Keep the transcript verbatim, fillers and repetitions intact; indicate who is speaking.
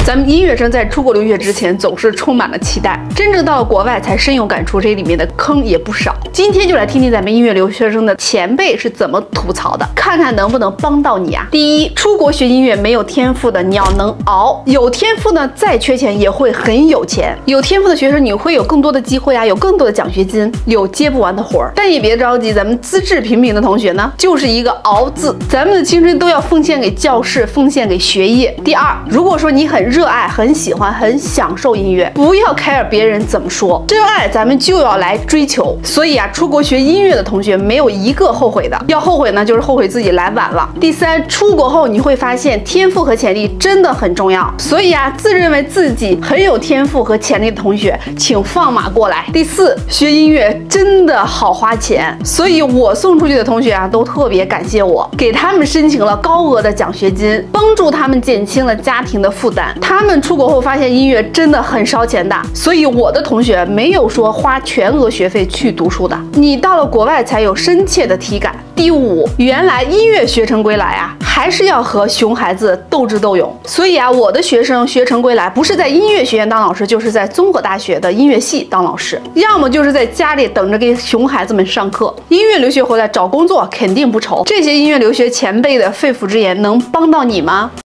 Speaker 1: 咱们音乐生在出国留学之前总是充满了期待，真正到了国外才深有感触，这里面的坑也不少。今天就来听听咱们音乐留学生的前辈是怎么吐槽的，看看能不能帮到你啊。第一，出国学音乐没有天赋的你要能熬，有天赋呢再缺钱也会很有钱。有天赋的学生你会有更多的机会啊，有更多的奖学金，有接不完的活儿。但也别着急，咱们资质平平的同学呢，就是一个熬字，咱们的青春都要奉献给教室，奉献给学业。第二，如果说你很热爱、很喜欢、很享受音乐，不要 care 别人怎么说，真爱咱们就要来追求。所以啊，出国学音乐的同学没有一个后悔的，要后悔呢就是后悔自己来晚了。第三，出国后你会发现天赋和潜力真的很重要，所以啊，自认为自己很有天赋和潜力的同学，请放马过来。第四，学音乐真的好花钱，所以我送出去的同学啊，都特别感谢我，给他们申请了高额的奖学金，帮助他们减轻了家庭的负担。他们出国后发现音乐真的很烧钱的，所以我的同学没有说花全额学费去读书的，你到了国外才有深切的体感。第五，原来音乐学成归来啊，还是要和熊孩子斗智斗勇。所以啊，我的学生学成归来，不是在音乐学院当老师，就是在综合大学的音乐系当老师，要么就是在家里等着给熊孩子们上课。音乐留学回来找工作肯定不愁。这些音乐留学前辈的肺腑之言能帮到你吗？